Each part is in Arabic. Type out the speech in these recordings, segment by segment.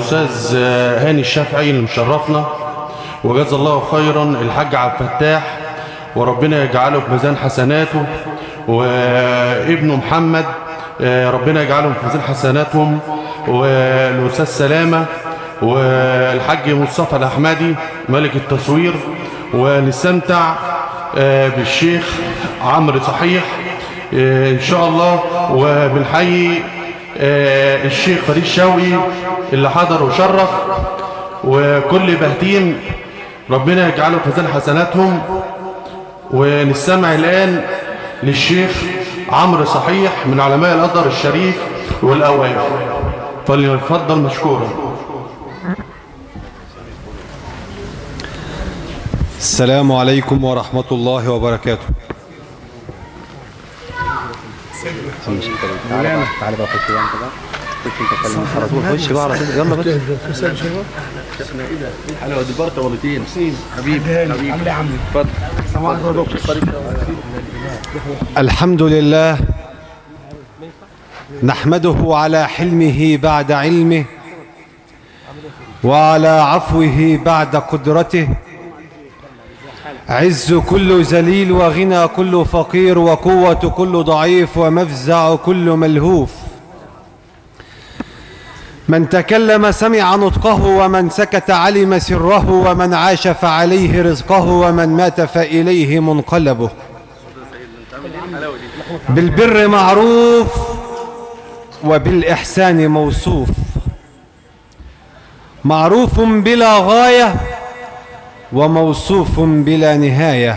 الأستاذ هاني الشافعي اللي مشرفنا، وجزا الله خيرا الحاج عبد الفتاح، وربنا يجعله في ميزان حسناته، وابنه محمد ربنا يجعله في ميزان حسناتهم، والأستاذ سلامة، والحاج مصطفى الأحمدي ملك التصوير، ونستمتع بالشيخ عمرو صحيح إن شاء الله. وبنحيي الشيخ فريد شوقي اللي حضر وشرف، وكل بهتيم ربنا يجعله في ميزان حسناتهم. ونستمع الآن للشيخ عمرو صحيح من علماء الأزهر الشريف والأوقاف، فليتفضل مشكورا. السلام عليكم ورحمة الله وبركاته. تعالى بقى خش بقى انت بقى، خش انت كلمني على طول، خش بقى على طول، يلا بس. حلوه دي بركه مرتين حبيبي حبيبي. عامل ايه يا عمي؟ اتفضل. الحمد لله نحمده على حلمه بعد علمه، وعلى عفوه بعد قدرته. عز كل ذليل، وغنى كل فقير، وقوة كل ضعيف، ومفزع كل ملهوف. من تكلم سمع نطقه، ومن سكت علم سره، ومن عاش فعليه رزقه، ومن مات فإليه منقلبه. بالبر معروف، وبالإحسان موصوف، معروف بلا غاية، وموصوف بلا نهاية.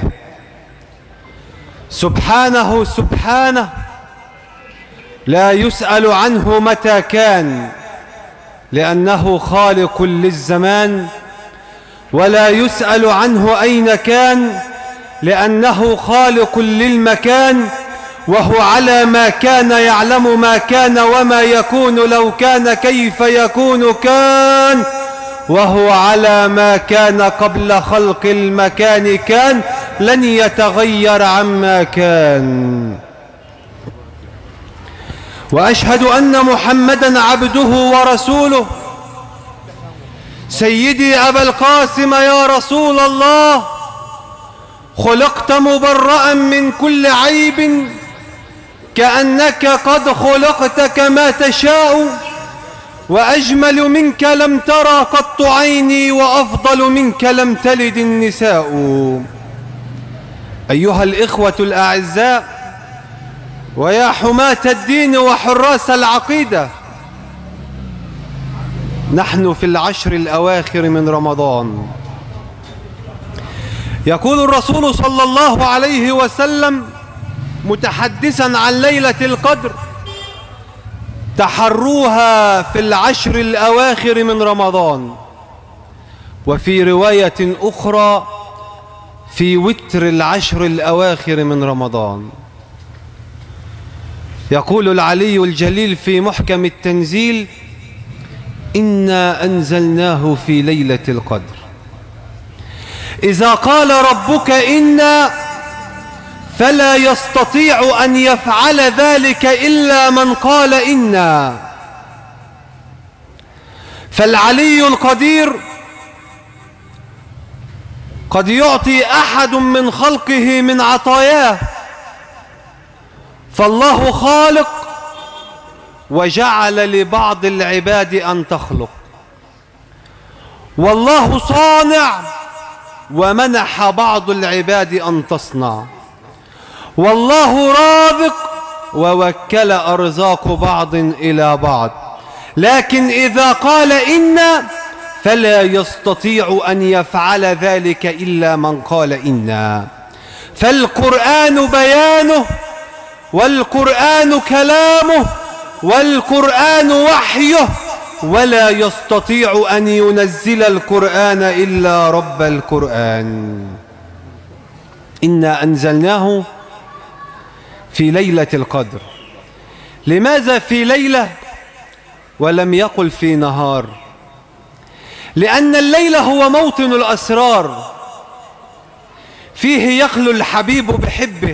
سبحانه سبحانه لا يسأل عنه متى كان، لأنه خالق للزمان، ولا يسأل عنه أين كان، لأنه خالق للمكان، وهو على ما كان يعلم ما كان وما يكون لو كان كيف يكون كان، وهو على ما كان قبل خلق المكان كان، لن يتغير عما كان. وأشهد أن محمدًا عبده ورسوله. سيدي أبا القاسم يا رسول الله، خلقت مبرأً من كل عيب، كأنك قد خلقت كما تشاء، وأجمل منك لم ترى قط عيني، وأفضل منك لم تلد النساء. أيها الإخوة الأعزاء، ويا حماة الدين وحراس العقيدة، نحن في العشر الأواخر من رمضان. يقول الرسول صلى الله عليه وسلم متحدثا عن ليلة القدر: تحروها في العشر الأواخر من رمضان. وفي رواية أخرى: في وتر العشر الأواخر من رمضان. يقول العلي الجليل في محكم التنزيل: إنا أنزلناه في ليلة القدر. إذا قال ربك إنا، فلا يستطيع أن يفعل ذلك إلا من قال إنا. فالعلي القدير قد يعطي أحد من خلقه من عطاياه، فالله خالق وجعل لبعض العباد أن تخلق، والله صانع ومنح بعض العباد أن تصنع، والله رازق ووكل أرزاق بعض إلى بعض. لكن إذا قال إنا، فلا يستطيع أن يفعل ذلك إلا من قال إنا. فالقرآن بيانه، والقرآن كلامه، والقرآن وحيه، ولا يستطيع أن ينزل القرآن إلا رب القرآن. إنا أنزلناه في ليلة القدر. لماذا في ليلة ولم يقل في نهار؟ لأن الليلة هو موطن الأسرار، فيه يخلو الحبيب بحبه،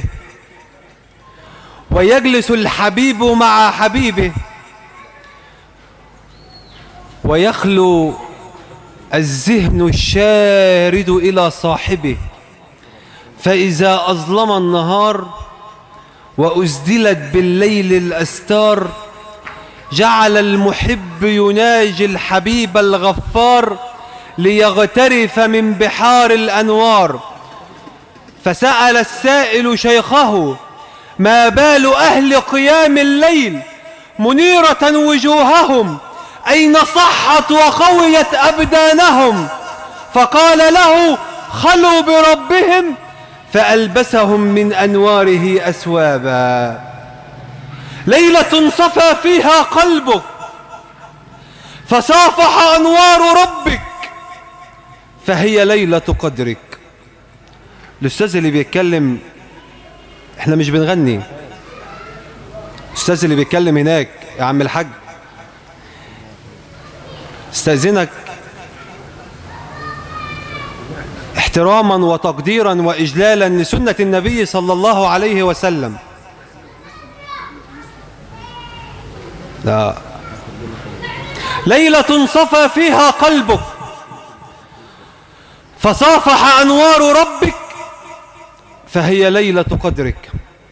ويجلس الحبيب مع حبيبه، ويخلو الذهن الشارد إلى صاحبه، فإذا أظلم النهار وأزدلت بالليل الأستار جعل المحب يناجي الحبيب الغفار ليغترف من بحار الأنوار. فسأل السائل شيخه: ما بال أهل قيام الليل منيرة وجوههم، أين صحت وقويت أبدانهم؟ فقال له: خلوا بربهم فألبسهم من أنواره أثوابا. ليلة صفى فيها قلبك فصافح أنوار ربك فهي ليلة قدرك. الأستاذ اللي بيتكلم، احنا مش بنغني، الأستاذ اللي بيتكلم هناك يا عم الحاج استأذنك احتراما وتقديرا وإجلالا لسنة النبي صلى الله عليه وسلم. لا، ليلة صفى فيها قلبك فصافح أنوار ربك فهي ليلة قدرك.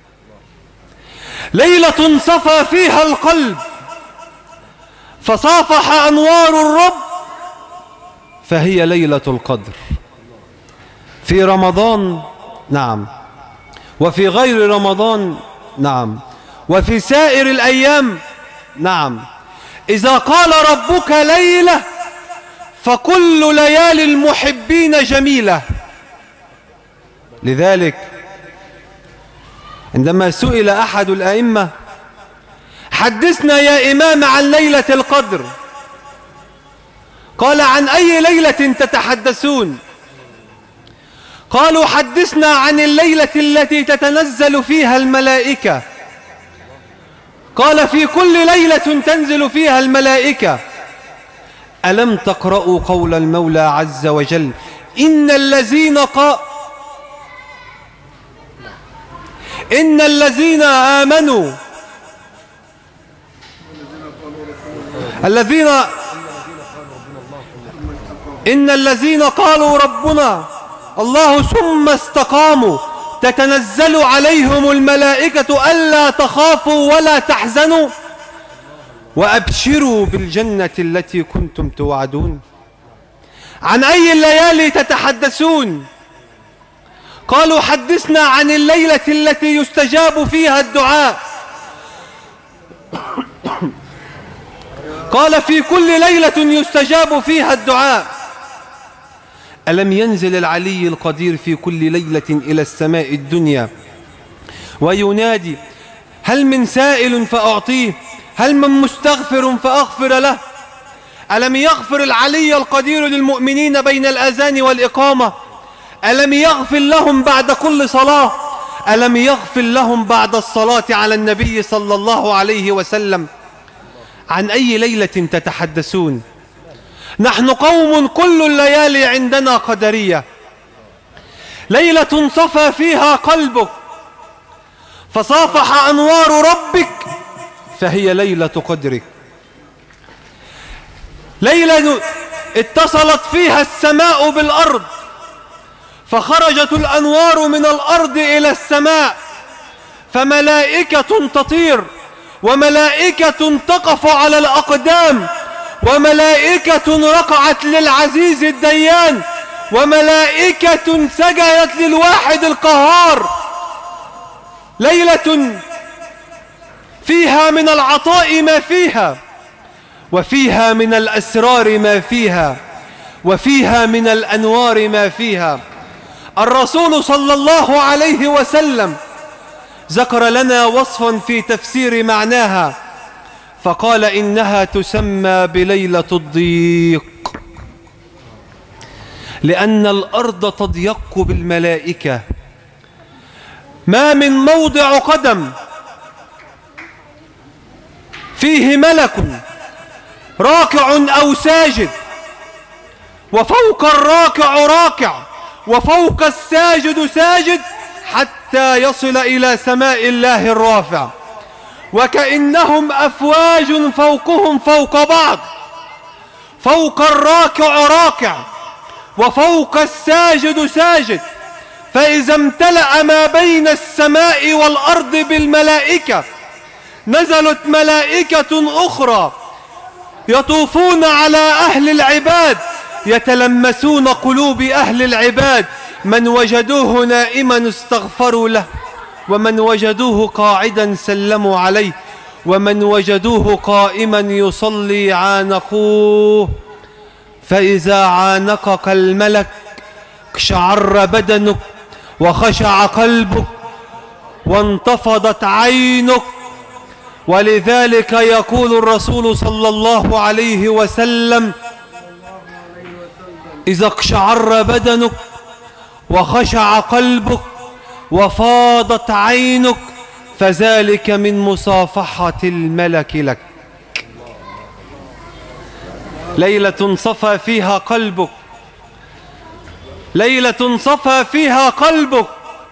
ليلة صفى فيها القلب فصافح أنوار الرب فهي ليلة القدر. في رمضان نعم، وفي غير رمضان نعم، وفي سائر الأيام نعم. إذا قال ربك ليلة فكل ليالي المحبين جميلة. لذلك عندما سئل أحد الأئمة: حدثنا يا إمام عن ليلة القدر، قال: عن أي ليلة تتحدثون؟ قالوا: حدثنا عن الليلة التي تتنزل فيها الملائكة. قال: في كل ليلة تنزل فيها الملائكة. ألم تقرأوا قول المولى عز وجل: إن الذين آمنوا إن الذين قالوا ربنا الله ثم استقاموا تتنزل عليهم الملائكة ألا تخافوا ولا تحزنوا وأبشروا بالجنة التي كنتم توعدون. عن أي الليالي تتحدثون؟ قالوا: حدثنا عن الليلة التي يستجاب فيها الدعاء. قال: في كل ليلة يستجاب فيها الدعاء. ألم ينزل العلي القدير في كل ليلة إلى السماء الدنيا وينادي: هل من سائل فأعطيه، هل من مستغفر فأغفر له؟ ألم يغفر العلي القدير للمؤمنين بين الأذان والإقامة؟ ألم يغفر لهم بعد كل صلاة؟ ألم يغفر لهم بعد الصلاة على النبي صلى الله عليه وسلم؟ عن أي ليلة تتحدثون؟ نحن قوم كل الليالي عندنا قدرية. ليلة صفى فيها قلبك فصافح أنوار ربك فهي ليلة قدرك. ليلة اتصلت فيها السماء بالأرض فخرجت الأنوار من الأرض إلى السماء، فملائكة تطير وملائكة تقف على الأقدام وملائكة ركعت للعزيز الديان وملائكة سجدت للواحد القهار. ليلة فيها من العطاء ما فيها، وفيها من الأسرار ما فيها، وفيها من الأنوار ما فيها. الرسول صلى الله عليه وسلم ذكر لنا وصفا في تفسير معناها فقال: إنها تسمى بليلة الضيق، لأن الأرض تضيق بالملائكة، ما من موضع قدم فيه ملك راكع أو ساجد، وفوق الراكع راكع، وفوق الساجد ساجد، حتى يصل إلى سماء الله الرافع، وكأنهم أفواج فوقهم فوق بعض، فوق الراكع راكع وفوق الساجد ساجد، فإذا امتلأ ما بين السماء والأرض بالملائكة نزلت ملائكة أخرى يطوفون على أهل العباد يتلمسون قلوب أهل العباد، من وجدوه نائما استغفروا له، ومن وجدوه قاعدا سلموا عليه، ومن وجدوه قائما يصلي عانقوه، فإذا عانقك الملك اقشعر بدنك وخشع قلبك وانتفضت عينك. ولذلك يقول الرسول صلى الله عليه وسلم: إذا اقشعر بدنك وخشع قلبك وفاضت عينك فذلك من مصافحة الملك لك. ليلة صفى فيها قلبك، ليلة صفى فيها قلبك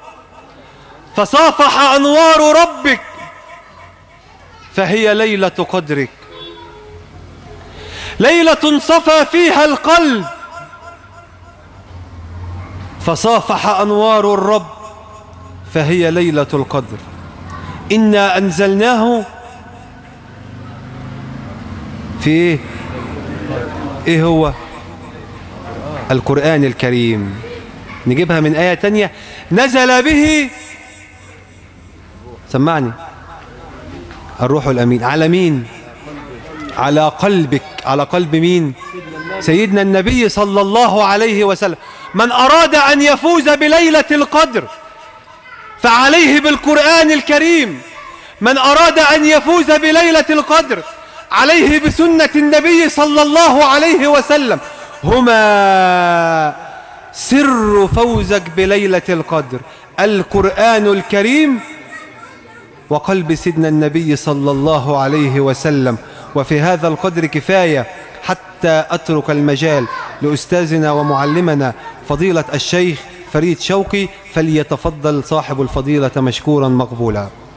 فصافح أنوار ربك، فهي ليلة قدرك. ليلة صفى فيها القلب فصافح أنوار الرب، فهي ليلة القدر. إنا أنزلناه في إيه هو؟ القرآن الكريم. نجيبها من آية تانية: نزل به، سمعني، الروح الأمين. على مين؟ على قلبك. على قلب مين؟ سيدنا النبي صلى الله عليه وسلم. من أراد أن يفوز بليلة القدر فعليه بالقرآن الكريم. من أراد أن يفوز بليلة القدر عليه بسنة النبي صلى الله عليه وسلم. هما سر فوزك بليلة القدر: القرآن الكريم وقلب سيدنا النبي صلى الله عليه وسلم. وفي هذا القدر كفاية حتى أترك المجال لأستاذنا ومعلمنا فضيلة الشيخ فريد شوقي، فليتفضل صاحب الفضيلة مشكورا مقبولا.